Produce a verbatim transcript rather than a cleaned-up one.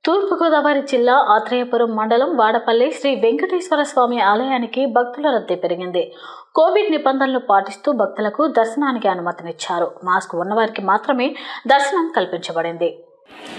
తూర్పుగోదావరి జిల్లా ఆత్రేయపురం మండలం వాడపల్లి శ్రీ వెంకటేశ్వర స్వామి ఆలయానికి భక్తుల రద్దీ పెరిగింది. కోవిడ్ నిబంధనలు పాటిస్తూ భక్తులకు దర్శనానికి అనుమతినిచ్చారు. మాస్క్ ఉన్నవారికి మాత్రమే దర్శనం కల్పించబడింది.